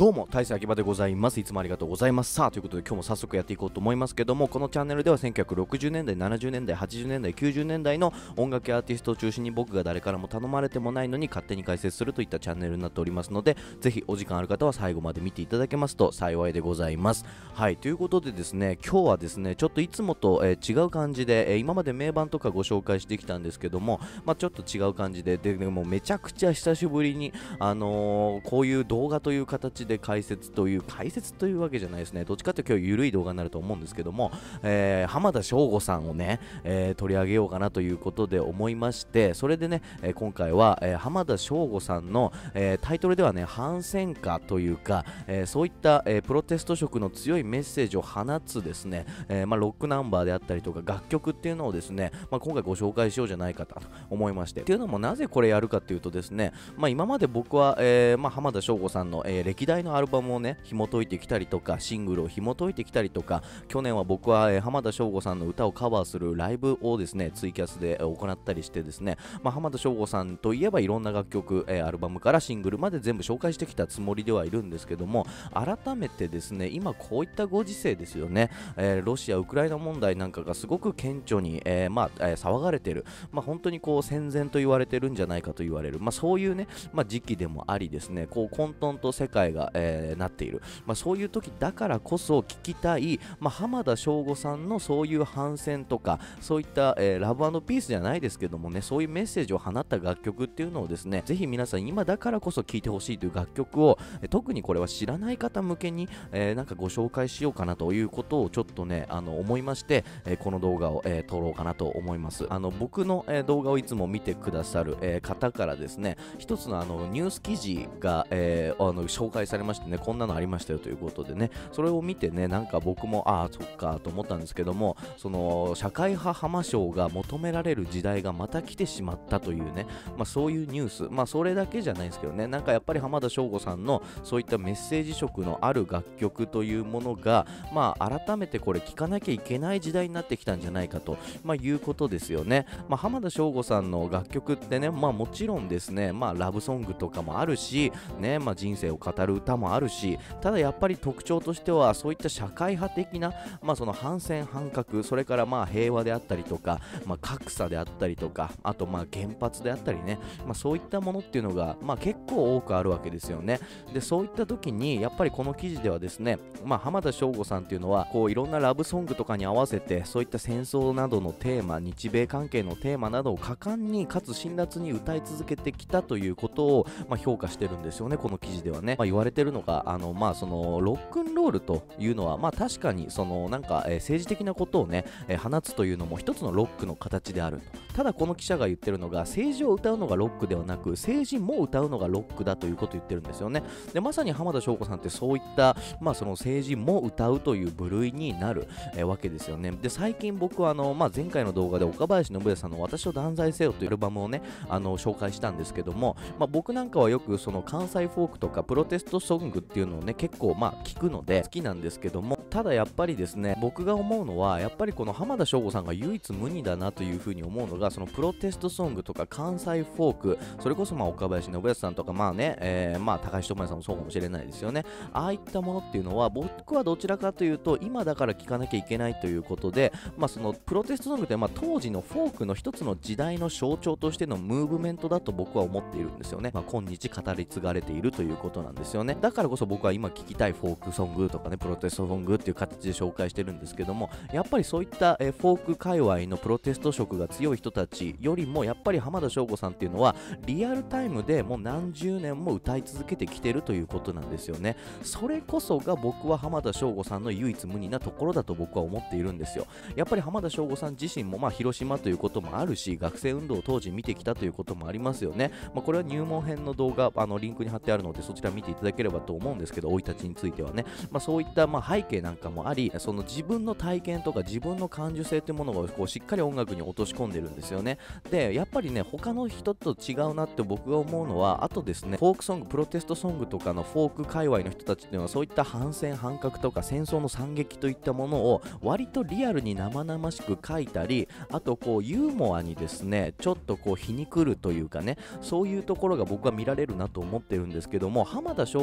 どうも大勢秋葉でございます。いつもありがとうございます。さあということで今日も早速やっていこうと思いますけども、このチャンネルでは1960年代、70年代、80年代、90年代の音楽やアーティストを中心に僕が誰からも頼まれてもないのに勝手に解説するといったチャンネルになっておりますので、ぜひお時間ある方は最後まで見ていただけますと幸いでございます。はい、ということでですね、今日はですねちょっといつもと、違う感じで、今まで名盤とかご紹介してきたんですけども、ちょっと違う感じで、でもめちゃくちゃ久しぶりにこういう動画という形で解説というわけじゃないですね。どっちかというと今日ゆるい動画になると思うんですけども、浜田省吾さんをね、取り上げようかなということで思いまして、それでね、今回は、浜田省吾さんの、タイトルではね反戦歌というか、そういった、プロテスト色の強いメッセージを放つですね、ロックナンバーであったりとか楽曲っていうのをですね、今回ご紹介しようじゃないかと思いまして、っていうのもなぜこれやるかっていうとですね、今まで僕は、浜田省吾さんの、歴代のアルバムをね紐解いてきたりとか、シングルを紐解いてきたりとか、去年は僕は、浜田省吾さんの歌をカバーするライブをですねツイキャスで行ったりしてですね、浜田省吾さんといえばいろんな楽曲、アルバムからシングルまで全部紹介してきたつもりではいるんですけども、改めてですね今こういったご時世ですよね、ロシア・ウクライナ問題なんかがすごく顕著に、騒がれてる、本当にこう戦前と言われてるんじゃないかと言われる、そういうね、時期でもありですね、こう混沌と世界が、なっている、そういう時だからこそ聞きたい、浜田省吾さんのそういう反戦とかそういった、ラブ&ピースじゃないですけどもね、そういうメッセージを放った楽曲っていうのをですね、ぜひ皆さん今だからこそ聴いてほしいという楽曲を、特にこれは知らない方向けに、なんかご紹介しようかなということをちょっとね思いまして、この動画を、撮ろうかなと思います。僕の、動画をいつも見てくださる、方からですね一つのニュース記事が、紹介されましてね、こんなのありましたよということでね、それを見てね、なんか僕もそっかと思ったんですけども、その社会派浜省が求められる時代がまた来てしまったというね、そういうニュース、それだけじゃないですけどね、なんかやっぱり浜田省吾さんのそういったメッセージ色のある楽曲というものが、改めてこれ聴かなきゃいけない時代になってきたんじゃないかと、いうことですよね。浜田省吾さんの楽曲ってね、もちろんですね、ラブソングとかもあるしね、人生を語る歌もあるし、ただやっぱり特徴としてはそういった社会派的な、その反戦反核、それから平和であったりとか、格差であったりとか、あと原発であったりね、そういったものっていうのが、結構多くあるわけですよね。でそういった時にやっぱりこの記事ではですね、浜田省吾さんっていうのはこういろんなラブソングとかに合わせてそういった戦争などのテーマ、日米関係のテーマなどを果敢にかつ辛辣に歌い続けてきたということを、評価してるんですよね、この記事ではね。言われてるのがそのロックンロールというのは確かにそのなんか、政治的なことをね、放つというのも一つのロックの形であると。ただこの記者が言ってるのが、政治を歌うのがロックではなく政治も歌うのがロックだということを言ってるんですよね。でまさに浜田省吾さんってそういった、その政治も歌うという部類になる、わけですよね。で最近僕は前回の動画で岡林信也さんの私を断罪せよというアルバムをね紹介したんですけども、僕なんかはよくその関西フォークとかプロテストソングっていうのをね結構聞くので好きなんですけども、ただやっぱりですね、僕が思うのはやっぱりこの浜田省吾さんが唯一無二だなというふうに思うのが、そのプロテストソングとか関西フォーク、それこそ岡林信也さんとか高橋智也さんもそうかもしれないですよね。ああいったものっていうのは僕はどちらかというと今だから聴かなきゃいけないということで、そのプロテストソングって当時のフォークの一つの時代の象徴としてのムーブメントだと僕は思っているんですよね。今日語り継がれているということなんですよね。だからこそ僕は今聴きたいフォークソングとかね、プロテストソングっていう形で紹介してるんですけども、やっぱりそういった、フォーク界隈のプロテスト色が強い人たちよりもやっぱり浜田省吾さんっていうのはリアルタイムでもう何十年も歌い続けてきてるということなんですよね。それこそが僕は浜田省吾さんの唯一無二なところだと僕は思っているんですよ。やっぱり浜田省吾さん自身も広島ということもあるし、学生運動を当時見てきたということもありますよね。これは入門編の動画リンクに貼ってあるのでそちら見ていただければと思うんですけど、生い立ちについてはね、そういった背景なんかもあり、その自分の体験とか自分の感受性というものをこうしっかり音楽に落とし込んでるんですよね。でやっぱりね他の人と違うなって僕が思うのは、あとですねフォークソング、プロテストソングとかのフォーク界隈の人たちっていうのはそういった反戦反核とか戦争の惨劇といったものを割とリアルに生々しく書いたり、あとこうユーモアにですねちょっとこう皮肉るというかね、そういうところが僕は見られるなと思ってるんですけども、浜田省吾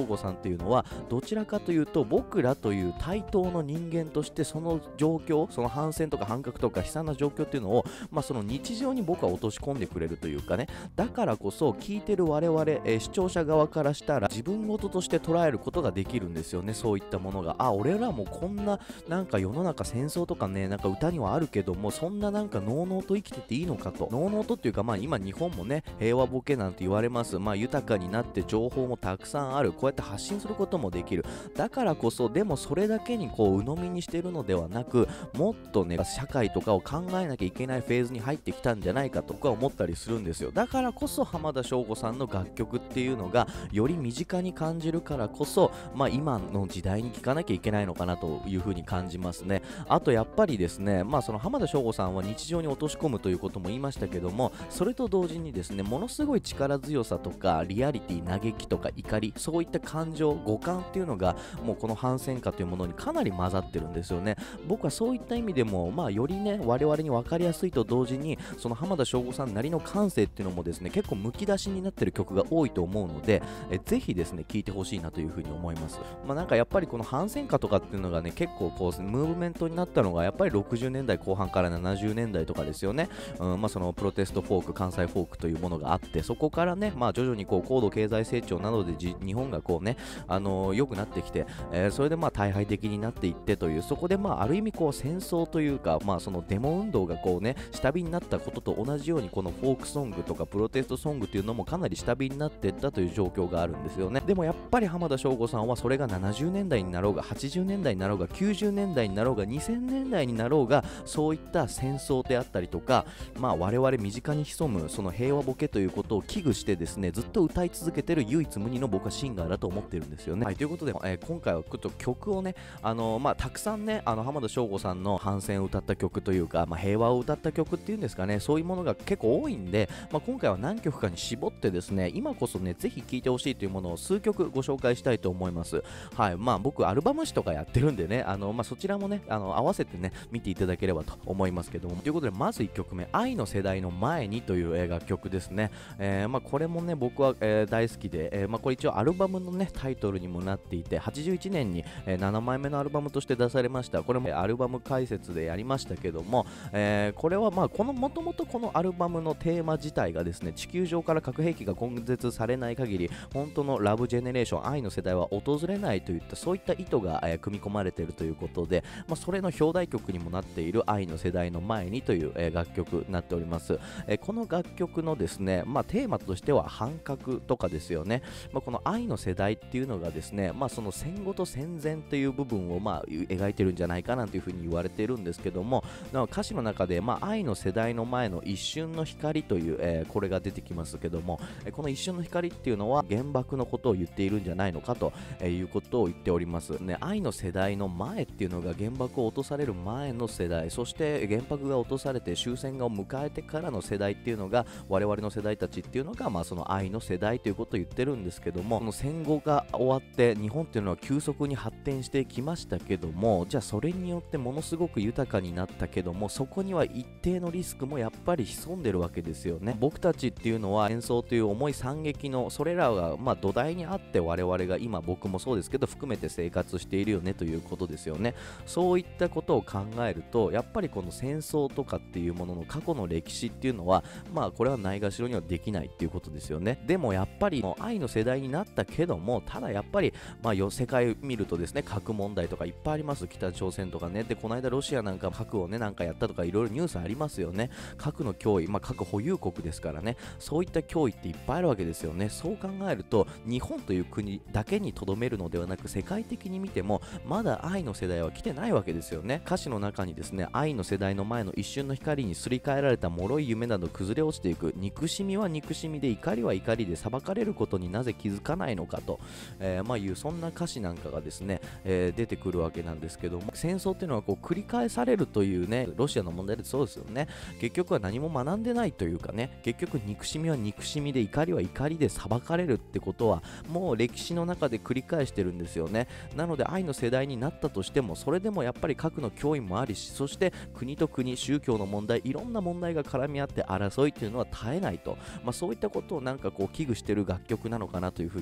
吾さんっていうのはどちらかというと僕らという対等の人間としてその状況、その反戦とか反核とか悲惨な状況っていうのを、その日常に僕は落とし込んでくれるというかね、だからこそ聞いてる我々、視聴者側からしたら自分事として捉えることができるんですよね。そういったものが、俺らもこんななんか世の中戦争とかね、なんか歌にはあるけども、そんななんかのうのうと生きてていいのかと、のうのうとっていうか、今日本もね平和ボケなんて言われます。豊かになって情報もたくさんある、こうやって発信することもできる。だからこそ、でもそれだけにこう鵜呑みにしてるのではなく、もっとね社会とかを考えなきゃいけないフェーズに入ってきたんじゃないかと僕は思ったりするんですよ。だからこそ浜田省吾さんの楽曲っていうのがより身近に感じるからこそ、今の時代に聴かなきゃいけないのかなというふうに感じますね。あとやっぱりですね、その浜田省吾さんは日常に落とし込むということも言いましたけども、それと同時にですね、ものすごい力強さとかリアリティ、嘆きとか怒り、そういった感情、五感っていうのがもうこの反戦歌というものにかなり混ざってるんですよね。僕はそういった意味でも、よりね我々に分かりやすいと同時に、その浜田省吾さんなりの感性っていうのもですね結構むき出しになってる曲が多いと思うので、ぜひですね聴いてほしいなというふうに思います。なんかやっぱりこの反戦歌とかっていうのがね結構こうムーブメントになったのがやっぱり60年代後半から70年代とかですよね。そのプロテストフォーク、関西フォークというものがあって、そこからね徐々にこう高度経済成長などで日本がこうね良くなってきて、それで大敗的になっていってという、そこである意味こう戦争というか、そのデモ運動がこうね下火になったことと同じように、このフォークソングとかプロテストソングっていうのもかなり下火になっていったという状況があるんですよね。でもやっぱり浜田省吾さんはそれが70年代になろうが80年代になろうが90年代になろうが2000年代になろうが、そういった戦争であったりとか、我々身近に潜むその平和ボケということを危惧してですねずっと歌い続けてる唯一無二の僕はシンガーだと思ってるんですよね。ということで、今回はちょっと曲をねたくさんね浜田省吾さんの反戦を歌った曲というか、平和を歌った曲っていうんですかね、そういうものが結構多いんで、今回は何曲かに絞ってですね、今こそねぜひ聴いてほしいというものを数曲ご紹介したいと思います。僕僕アルバム誌とかやってるんでね、そちらもね合わせてね見ていただければと思いますけども、ということでまず1曲目、愛の世代の前にという楽曲ですね。これもね僕は、大好きで、これ一応アルバムのねタイトルにもなっていて、81年に、7枚目のアルバムとして出されました。これもアルバム解説でやりましたけども、これはこのもともとこのアルバムのテーマ自体がですね、地球上から核兵器が根絶されない限り本当のラブジェネレーション、愛の世代は訪れないといったそういった意図が、組み込まれているということで、それの表題曲にもなっている愛の世代の前にという、楽曲になっております。この楽曲のですね、テーマとしては反核とかですよね。この愛の世代っていうのがですね、その戦後と戦前という部分を描いてるんじゃないかなというふうに言われているんですけども、歌詞の中で、愛の世代の前の一瞬の光という、これが出てきますけども、この一瞬の光っていうのは原爆のことを言っているんじゃないのかということを言っておりますね。愛の世代の前っていうのが原爆を落とされる前の世代、そして原爆が落とされて終戦がを迎えてからの世代っていうのが我々の世代たちっていうのが、その愛の世代ということを言ってるんですけども、この戦後が終わって日本っていうのは急速に発展してきましたけども、じゃあそれによってものすごく豊かになったけども、そこには一定のリスクもやっぱり潜んでるわけですよね。僕たちっていうのは戦争という重い惨劇のそれらが土台にあって我々が今、僕もそうですけど含めて生活しているよねということですよね。そういったことを考えると、やっぱりこの戦争とかっていうものの過去の歴史っていうのはこれはないがしろにはできないっていうことですよね。でもやっぱり愛の世代になったけども、ただやっぱり世界見るとですね、核問題とかいっぱいあります。北朝鮮とかね。でこの間ロシアなんか核をねなんかやったとかいろいろニュースありますよね。核の脅威、核保有国ですからね、そういった脅威っていっぱいあるわけですよね。そう考えると日本という国だけにとどめるのではなく、世界的に見てもまだ愛の世代は来てないわけですよね。歌詞の中にですね、愛の世代の前の一瞬の光にすり替えられた脆い夢など崩れ落ちていく、憎しみは憎しみで怒りは怒りで裁かれることになぜ気づかないのかと、いうそんな歌詞なんかがですね、出てくるわけなんですけども、戦争っていうのはこう繰り返されるというね、ロシアの問題でそうですよね。結局は何も学んでないというかね、結局憎しみは憎しみで怒りは怒りで裁かれるってことはもう歴史の中で繰り返してるんですよね。なので愛の世代になったとしても、それでもやっぱり核の脅威もありし、そして国と国、宗教の問題、いろんな問題が絡み合って争いっていうのは絶えないと、そういったことをなんかこう危惧してる楽曲なのかなというふうに思ったり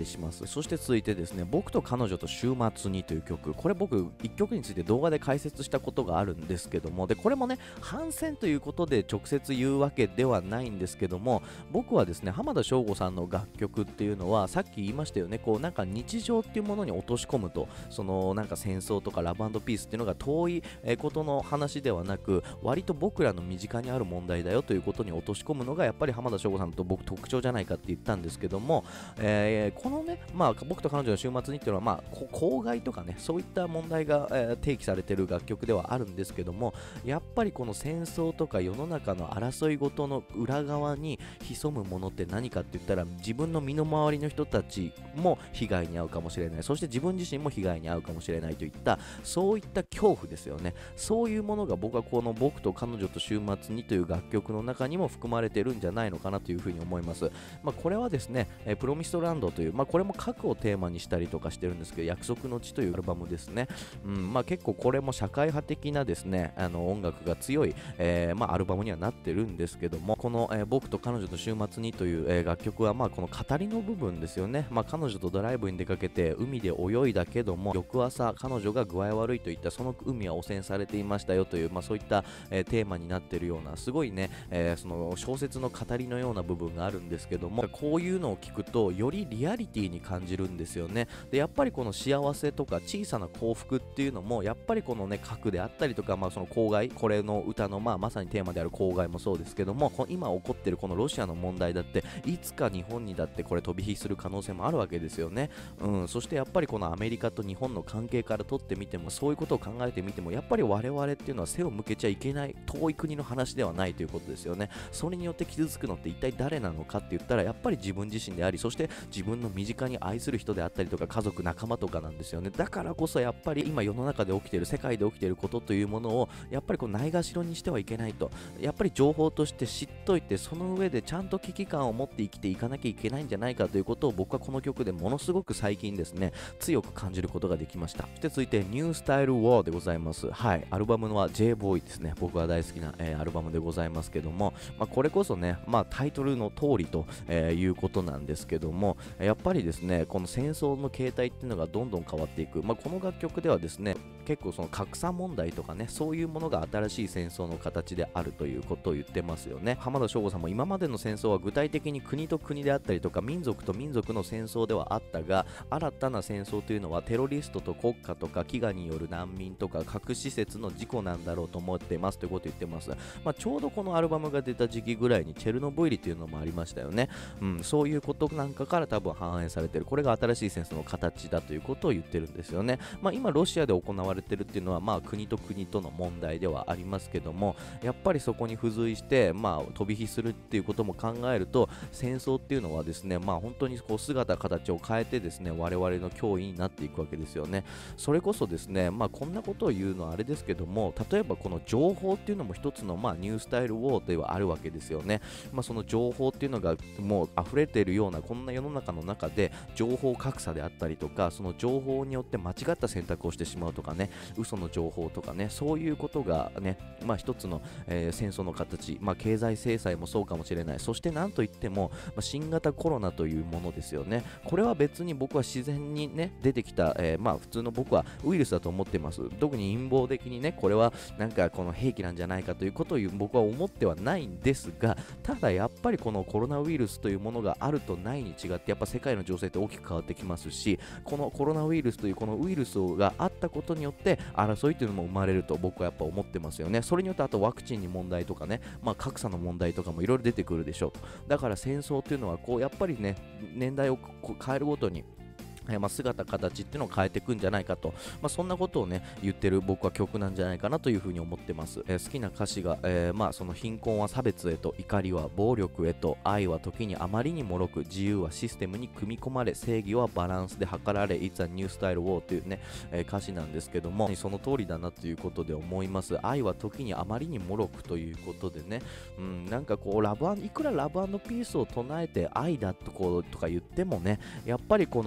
りします。そして続いてですね、僕と彼女と週末にという曲、これ僕1曲について動画で解説したことがあるんですけども、でこれもね反戦ということで直接言うわけではないんですけども、僕はですね浜田省吾さんの楽曲っていうのはさっき言いましたよね、こうなんか日常っていうものに落とし込むと、そのなんか戦争とかラブ&ピースっていうのが遠いことの話ではなく、割と僕らの身近にある問題だよということに落とし込むのがやっぱり浜田省吾さんと僕特徴じゃないかって言ったんですけども、このね、僕と彼女の週末にっていうのは、公害とかね、そういった問題が、提起されている楽曲ではあるんですけども、やっぱりこの戦争とか世の中の争い事の裏側に潜むものって何かって言ったら、自分の身の回りの人たちも被害に遭うかもしれない、そして自分自身も被害に遭うかもしれないといった、そういった恐怖ですよね。そういうものが僕はこの僕と彼女と週末にという楽曲の中にも含まれているんじゃないのかなというふうに思います。これはですね、プロミストランドという、これも核をテーマにしたりとかしてるんですけど、約束の地というアルバムですね。結構これも社会派的なですね、音楽が強い、アルバムにはなってるんですけども、この、僕と彼女と週末にという、楽曲はこの語りの部分ですよね。彼女とドライブに出かけて海で泳いだけども、翌朝彼女が具合悪いといった、その海は汚染されていましたよという、そういった、テーマになっているような、すごいね、その小説の語りのような部分があるんですけども、こういうのを聞くとよりリアリティに感じるんですよね。でやっぱりこの幸せとか小さな幸福っていうのもやっぱりこのね核であったりとか、その公害、これの歌のまさにテーマである公害もそうですけども、今起こってるこのロシアの問題だっていつか日本にだってこれ飛び火する可能性もあるわけですよね。そしてやっぱりこのアメリカと日本の関係からとってみても、そういうことを考えてみても、やっぱり我々っていうのは背を向けちゃいけない遠い国の話ではないということですよね。それによって傷つくのって一体誰なのかって言ったら、やっぱり自分自身であり、そして自分の身近に愛する人であったりとか、家族仲間とかなんですよね。だからこそやっぱり今世の中で起きている、世界で起きていることというものをやっぱりこうないがしろにしてはいけないと、やっぱり情報として知っといて、その上でちゃんと危機感を持って生きていかなきゃいけないんじゃないかということを、僕はこの曲でものすごく最近ですね強く感じることができました。そして続いてニュースタイルウォーでございます。はい、アルバムのは J-Boy ですね。僕が大好きな、アルバムでございますけども、これこそね、タイトルの通りと、いうことなんですけども、やっぱりですねこの戦争の形態っていうのがどんどん変わっていく。この楽曲ではですね結構その格差問題とかね、そういうものが新しい戦争の形であるということを言ってますよね。浜田省吾さんも今までの戦争は具体的に国と国であったりとか民族と民族の戦争ではあったが、新たな戦争というのはテロリストと国家とか飢餓による難民とか核施設の事故なんだろうと思ってますということを言ってます。ちょうどこのアルバムが出た時期ぐらいにチェルノブイリというのもありましたよね。そういうことなんかから多分反映されている、これが新しい戦争の形だということを言ってるんですよね。今ロシアで行われてるっていうのは国と国との問題ではありますけども、やっぱりそこに付随して飛び火するっていうことも考えると、戦争っていうのはですね本当にこう姿形を変えてですね我々の脅威になっていくわけですよね。それこそですねこんなことを言うのはあれですけども、例えばこの情報っていうのも一つのニュースタイルウォーではあるわけですよね。その情報っていうのがもう溢れているようなこんな世の中の中で、情報格差であったりとか、その情報によって間違った選択をしてしまうとかね、嘘の情報とかね、そういうことがね一つの、戦争の形、経済制裁もそうかもしれない。そして何といっても、新型コロナというものですよね。これは別に僕は自然にね出てきた、普通の僕はウイルスだと思ってます。特に陰謀的にねこれはなんかこの兵器なんじゃないかということを僕は思ってはないんですが、ただやっぱりこのコロナウイルスというものがあるとないに違って、やっぱ世界の情勢って大きく変わってきますし、このコロナウイルスというこのウイルスがあったことによって争いというのも生まれると僕はやっぱ思ってますよね。それによってあとワクチンに問題とかね、格差の問題とかもいろいろ出てくるでしょう。だから戦争というのはこうやっぱりね年代を変えるごとに姿形っていうのを変えていくんじゃないかと、そんなことをね言ってる僕は曲なんじゃないかなというふうに思ってます。好きな歌詞が、その貧困は差別へと、怒りは暴力へと、愛は時にあまりにもろく、自由はシステムに組み込まれ、正義はバランスで測られ、It's a new style war というね、歌詞なんですけども、その通りだなということで思います。愛は時にあまりにもろくということでね、なんかこういくらラブ&ピースを唱えて愛だとか言ってもね、やっぱりこの人間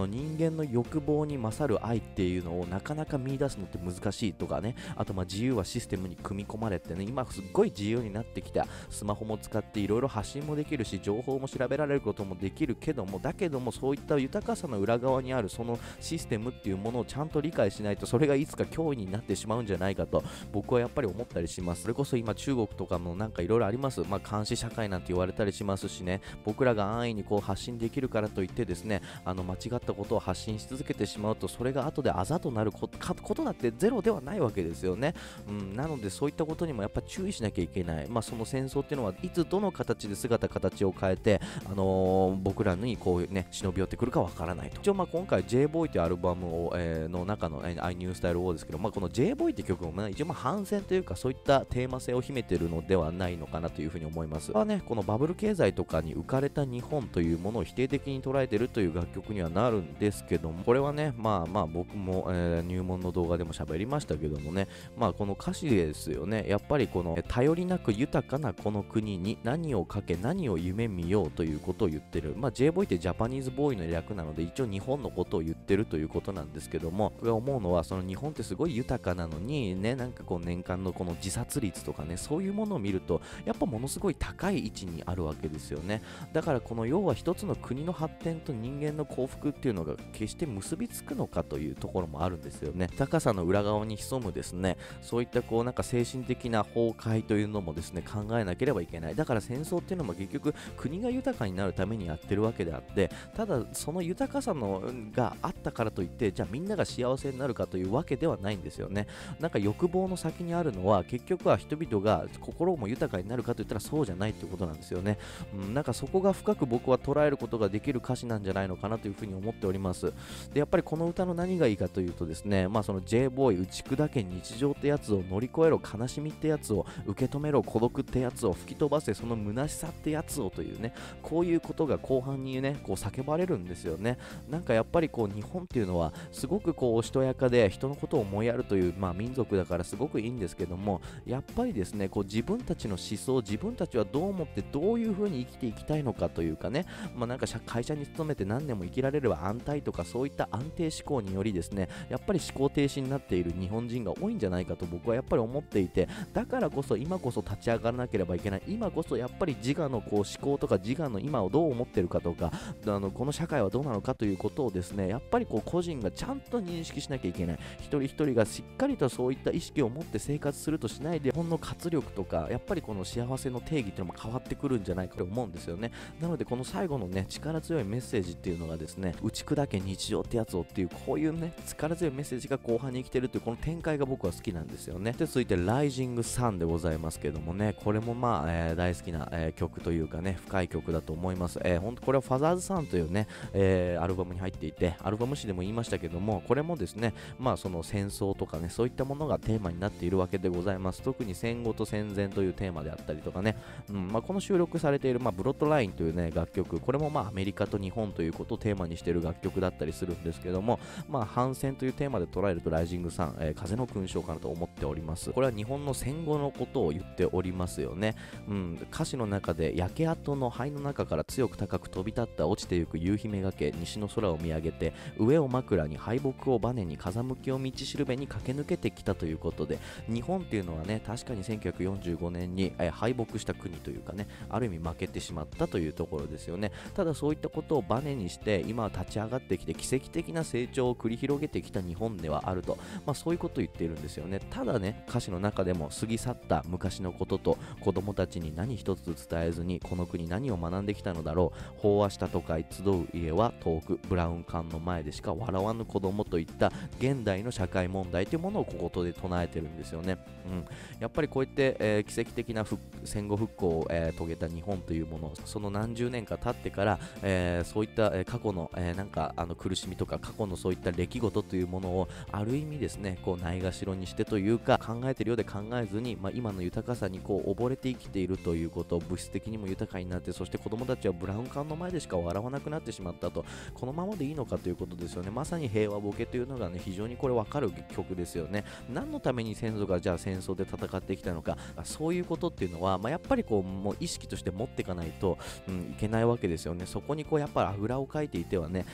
間の欲望に勝る愛っていうのをなかなか見出すのって難しいとかね、あと自由はシステムに組み込まれてね、今すっごい自由になってきた、スマホも使っていろいろ発信もできるし、情報も調べられることもできるけども、だけどもそういった豊かさの裏側にあるそのシステムっていうものをちゃんと理解しないと、それがいつか脅威になってしまうんじゃないかと僕はやっぱり思ったりします。それこそ今中国とかもなんかいろいろあります。監視社会なんて言われたりしますしね、僕らが安易に発信できるからといってですね、間違ったことを発信し続けてしまうと、それが後であざとなることだってゼロではないわけですよね。なのでそういったことにもやっぱ注意しなきゃいけない。その戦争っていうのはいつどの形で形を変えて、僕らに忍び寄ってくるかわからないと。一応今回 J-Boy というアルバムを、の中の I New Style War ですけど、この J-Boy って曲も、一応反戦というかそういったテーマ性を秘めているのではないのかなというふうに思います。このバブル経済とかに浮かれた日本というものを否定的に捉えているという楽曲にはなるんですけども、これはね、僕も、入門の動画でも喋りましたけどもね、この歌詞ですよね。やっぱりこの頼りなく豊かなこの国に何をかけ何を夢見ようということを言ってる。J-Boy ってジャパニーズボーイの略なので、一応日本のことを言ってるということなんですけども、僕が思うのはその日本ってすごい豊かなのにね、なんか年間のこの自殺率とかね、そういうものを見るとやっぱものすごい高い位置にあるわけですよね。だからこの要は一つの国の発展と人間の幸福っていうのが決して結びつくのかというところもあるんですよね。高さの裏側に潜むですね、そういったなんか精神的な崩壊というのもですね、考えなければいけない。だから戦争っていうのも結局国が豊かになるためにやってるわけであって、ただその豊かさがあったからといってじゃあみんなが幸せになるかというわけではないんですよね。なんか欲望の先にあるのは結局は人々が心も豊かになるかといったらそうじゃないっていうことなんですよね。なんかそこが深く僕は捉えることができる歌詞なんじゃないのかなというふうに思っております。でやっぱりこの歌の何がいいかというとですね、その J-Boy 打ち砕け日常ってやつを乗り越えろ、悲しみってやつを受け止めろ、孤独ってやつを吹き飛ばせ、その虚しさってやつをというね、こういうことが後半にね叫ばれるんですよね。なんかやっぱり日本っていうのはすごくおしとやかで人のことを思いやるという民族だからすごくいいんですけども、やっぱりですね自分たちの思想、自分たちはどう思ってどういう風に生きていきたいのかというかね、なんか会社に勤めて何年も生きられれば安泰とかそういった安定思考によりですね、やっぱり思考停止になっている日本人が多いんじゃないかと僕はやっぱり思っていて、だからこそ今こそ立ち上がらなければいけない。今こそやっぱり自我の思考とか自我の今をどう思ってるかとか、この社会はどうなのかということをですね、やっぱり個人がちゃんと認識しなきゃいけない。一人一人がしっかりとそういった意識を持って生活するとしないで、ほんの活力とかやっぱりこの幸せの定義っていうのも変わってくるんじゃないかと思うんですよね。なのでこの最後のね力強いメッセージっていうのがですね、打ち砕け日常ってやつをっていうこういうね力強いメッセージが後半に生きてるっていうこの展開が僕は好きなんですよね。で続いてライジングサンでございますけどもね、これも大好きな、曲というかね深い曲だと思います。本当これはファザーズサンというね、アルバムに入っていて、アルバム誌でも言いましたけども、これもですねその戦争とかねそういったものがテーマになっているわけでございます。特に戦後と戦前というテーマであったりとかね、この収録されている、ブロッドラインというね楽曲、これもアメリカと日本ということをテーマにしている楽曲だったりするんですけども、反戦というテーマで捉えるとライジングサン、風の勲章かなと思っております。これは日本の戦後のことを言っておりますよね。歌詞の中で焼け跡の灰の中から強く高く飛び立った落ちてゆく夕日めがけ、西の空を見上げて上を枕に敗北をバネに風向きを道しるべに駆け抜けてきたということで、日本っていうのはね確かに1945年に、敗北した国というかね、ある意味負けてしまったというところですよね。ただそういったことをバネにして今は立ち上がってきて奇跡的な成長を繰り広げてきた日本ではあると、そういうことを言っているんですよね。ただね歌詞の中でも過ぎ去った昔のことと子供たちに何一つ伝えずにこの国何を学んできたのだろう、飽和した都会集う家は遠く、ブラウン管の前でしか笑わぬ子供といった現代の社会問題というものをここで唱えてるんですよね。やっぱりこうやって、奇跡的な戦後復興を、遂げた日本というもの、その何十年か経ってから、そういった、過去の、なんか苦しみとか過去のそういった出来事というものをある意味ですねないがしろにしてというか考えてるようで考えずに、今の豊かさに溺れて生きているということ、物質的にも豊かになって、そして子供たちはブラウン管の前でしか笑わなくなってしまったと、このままでいいのかということですよね。まさに平和ボケというのがね非常にこれ分かる曲ですよね。何のために先祖がじゃあ戦争で戦ってきたのか、そういうことっていうのは、やっぱりもう意識として持っていかないと、いけないわけですよね。そこにやっぱりあぐらをかいていてはね良く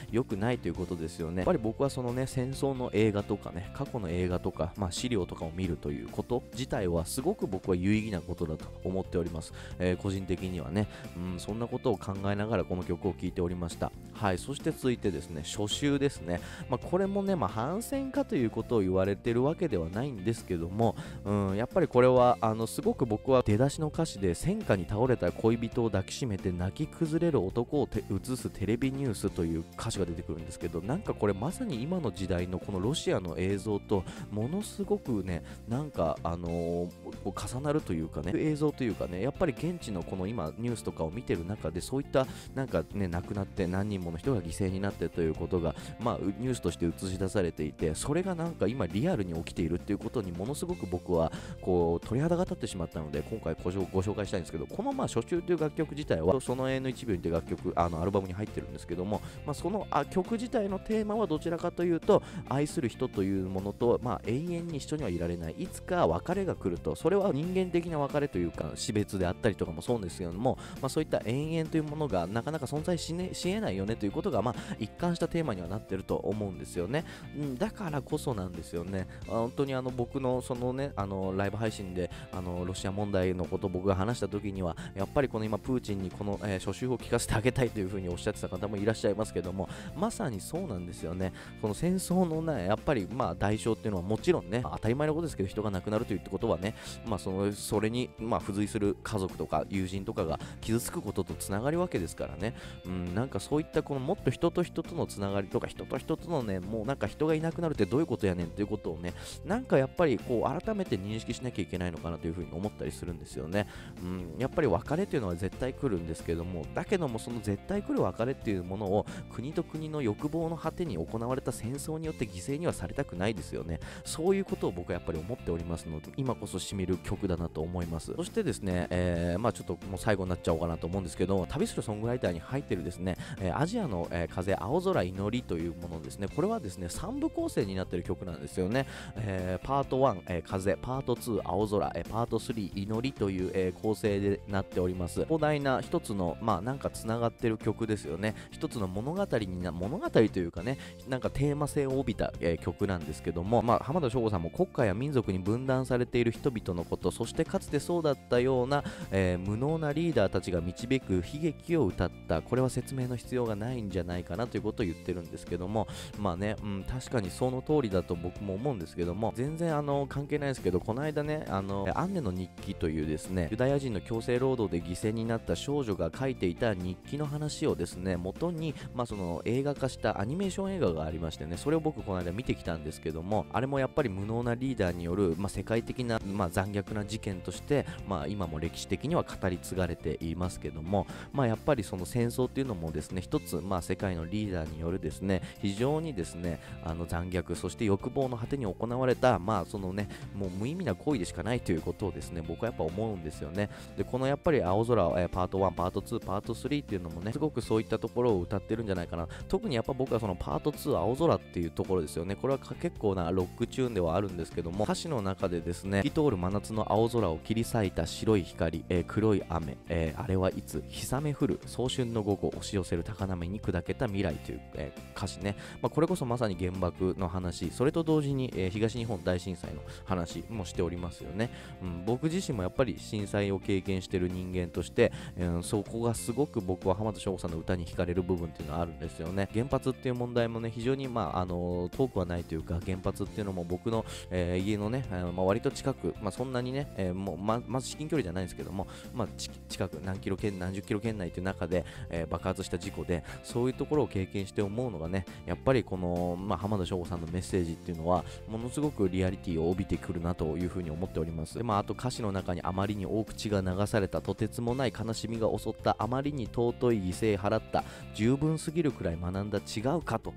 ないということですよね。やっぱり僕はそのね、戦争の映画とかね、過去の映画とか、資料とかを見るということ自体はすごく僕は有意義なことだと思っております。個人的にはね、そんなことを考えながらこの曲を聴いておりました。はい、そして続いてですね、初秋ですね。これもね、反戦かということを言われてるわけではないんですけども、やっぱりこれはすごく僕は出だしの歌詞で、戦火に倒れた恋人を抱きしめて泣き崩れる男を映すテレビニュースという歌詞が出てくるんですけど、なんかこれまさに今の時代のこのロシアの映像とものすごくね、なんか重なるというかね、映像というかね、やっぱり現地のこの今ニュースとかを見てる中で、そういったなんかね、亡くなって何人もの人が犠牲になってということがニュースとして映し出されていて、それがなんか今リアルに起きているっていうことにものすごく僕はこう鳥肌が立ってしまったので、今回ご紹介したいんですけど、この初秋という楽曲自体はその永遠の1秒にという楽曲アルバムに入ってるんですけども、その曲自体のテーマはどちらかというと、愛する人というものと、永遠に一緒にはいられない、いつか別れが来ると、それは人間的な別れというか死別であったりとかもそうですけども、そういった永遠というものがなかなか存在しえないよねということが一貫したテーマにはなってると思うんですよね。だからこそなんですよね。本当に僕のそのね、ライブ配信でロシア問題のことを僕が話した時には、やっぱりこの今プーチンにこの、初秋を聞かせてあげたいというふうにおっしゃってた方もいらっしゃいますけども、まさにそうなんですよね。この戦争のね、やっぱり代償っていうのはもちろんね、当たり前のことですけど、人が亡くなるということはね、それに付随する家族とか友人とかが傷つくこととつながるわけですからね。なんかそういったこのもっと人と人とのつながりとか、人と人とのね、もうなんか人がいなくなるってどういうことやねんっていうことをね、なんかやっぱりこう改めて認識しなきゃいけないのかなというふうに思ったりするんですよね。やっぱり別れというのは絶対来るんですけども、だけどもその絶対来る別れっていうものを国と国の欲望の果てに行われた戦争によって犠牲にはされたくないですよね。そういうことを僕はやっぱり思っておりますので、今こそしみる曲だなと思います。そしてですね、ちょっともう最後になっちゃおうかなと思うんですけど、旅するソングライターに入ってるですね、アジアの、風青空祈りというものですね。これはですね、3部構成になっている曲なんですよね。パート1、風、パート2、青空、パート3、祈りという、構成でなっております。広大な一つのなんかつながってる曲ですよね。一つの物語というかね、なんかテーマ性を帯びた、曲なんですけども、浜田省吾さんも国家や民族に分断されている人々のこと、そしてかつてそうだったような、無能なリーダーたちが導く悲劇を歌った。これは説明の必要がないんじゃないかなということを言ってるんですけども、確かにその通りだと僕も思うんですけども、全然関係ないですけど、この間ね、アンネの日記というですね、ユダヤ人の強制労働で犠牲になった少女が書いていた日記の話をですね、元にその映画化したアニメーション映画がありましてね、それを僕この間見てきたんですけども、あれもやっぱり無能なリーダーによる、世界的な、残虐な事件として、今も歴史的には語り継がれていますけども、やっぱりその戦争っていうのもですね、一つ、世界のリーダーによるですね、非常にですね、残虐、そして欲望の果てに行われた、そのね、もう無意味な行為でしかないということをですね、僕はやっぱ思うんですよね。で、このやっぱり青空、パート1、パート2、パート3っていうのもね、すごくそういったところを歌ってるんじゃないかな。特にやっぱ僕はそのパート2、青空っていうところですよね。これは結構なロックチューンではあるんですけども、歌詞の中でですね、透き通る真夏の青空を切り裂いた白い光、黒い雨、あれはいつ、日雨降る、早春の午後、押し寄せる高波に砕けた未来という、歌詞ね。これこそまさに原爆の話、それと同時に、東日本大震災の話もしておりますよね。僕自身もやっぱり震災を経験している人間として、そこがすごく僕は浜田省吾さんの歌に惹かれる部分っていうのはあるんですよね。原発っていう問題もね、非常に遠くはないというか、原発っていうのも僕の、家のね、割と近く、そんなにね、もうまず至近距離じゃないんですけども、近く何十キロ圏内という中で、爆発した事故で、そういうところを経験して思うのがね、やっぱりこの、浜田省吾さんのメッセージっていうのはものすごくリアリティを帯びてくるなというふうに思っております。で、あと歌詞の中にあまりに多く血が流された、とてつもない悲しみが襲った、あまりに尊い犠牲払った、十分すぎるくらい学んだ、違うかと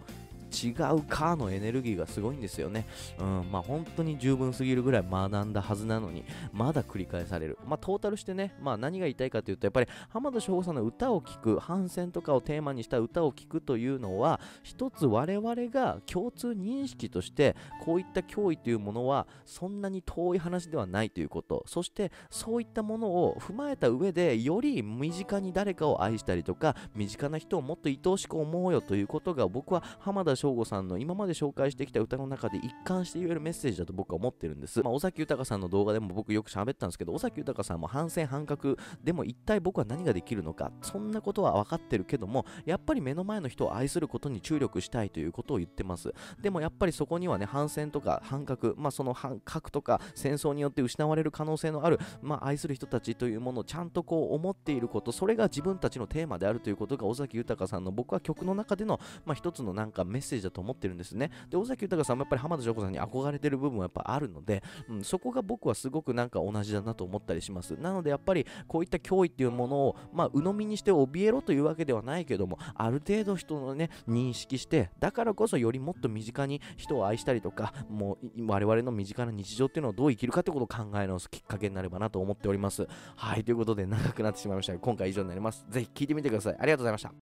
違うかのエネルギーがすごいんですよね。まあ本当に十分すぎるぐらい学んだはずなのに、まだ繰り返される。まあトータルしてね、まあ何が言いたいかというと、やっぱり浜田省吾さんの歌を聴く、反戦とかをテーマにした歌を聴くというのは、一つ我々が共通認識として、こういった脅威というものはそんなに遠い話ではないということ、そしてそういったものを踏まえた上で、より身近に誰かを愛したりとか、身近な人をもっと愛おしく思うよということが、僕は浜田省吾さんの今まで紹介してきた歌の中で一貫して言えるメッセージだと僕は思ってるんです。まあ、尾崎豊さんの動画でも僕よく喋ったんですけど、尾崎豊さんも反戦反核でも一体僕は何ができるのか、そんなことは分かってるけども、やっぱり目の前の人を愛することに注力したいということを言ってます。でもやっぱりそこにはね、反戦とか反核、まあその反核とか戦争によって失われる可能性のある、まあ愛する人たちというものをちゃんとこう思っていること、それが自分たちのテーマであるということが尾崎豊さんの僕は曲の中での、まあ、一つのなんかメッセージだと思ってるんですね。で、尾崎豊さんもやっぱり浜田省吾さんに憧れてる部分はやっぱあるので、そこが僕はすごくなんか同じだなと思ったりします。なのでやっぱりこういった脅威っていうものを、まあ、鵜呑みにして怯えろというわけではないけども、ある程度人のね、認識して、だからこそよりもっと身近に人を愛したりとか、もう我々の身近な日常っていうのをどう生きるかってことを考え直すきっかけになればなと思っております。はい、ということで長くなってしまいましたが、今回以上になります。ぜひ聞いてみてください。ありがとうございました。